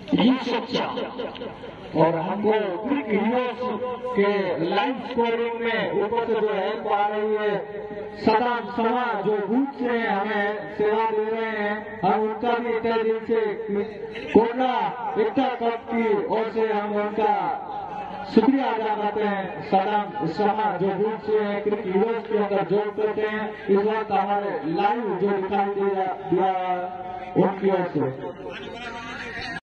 ये सोचा और हमको क्रिक हीरोज के लाइव स्कोरिंग में ऊपर से जो हेल्प आ रही है सदा समा जो बूथ से हमें सेवा दे रहे हैं, हम उनका भी तहे दिल से कोरोना एकता कप की ओर से हम उनका शुक्रिया अदा करते हैं। सदा समा जो बूथ से क्रिक हीरोज के अंदर जॉब करते हैं, इस वक्त हमारे लाइव जो दिखाई दिया उनकी ओर से